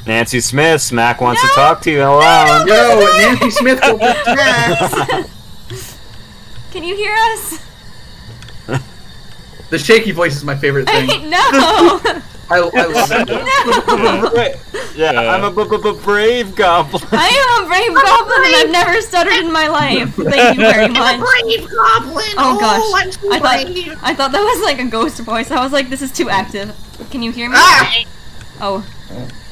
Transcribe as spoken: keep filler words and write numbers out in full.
Nancy Smith, Smack wants No! to talk to you. Hello. Yo, Nancy Smith will protect. Can you hear us? The shaky voice is my favorite thing. Hey, no! I, I love it. No! Yeah, I'm a b b b brave goblin. I am a brave goblin and I've never stuttered in my life. Thank you very much. Brave goblin! Oh gosh. Oh, I'm so I thought brave. I thought that was like a ghost voice. I was like, this is too active. Can you hear me? Ah! Oh.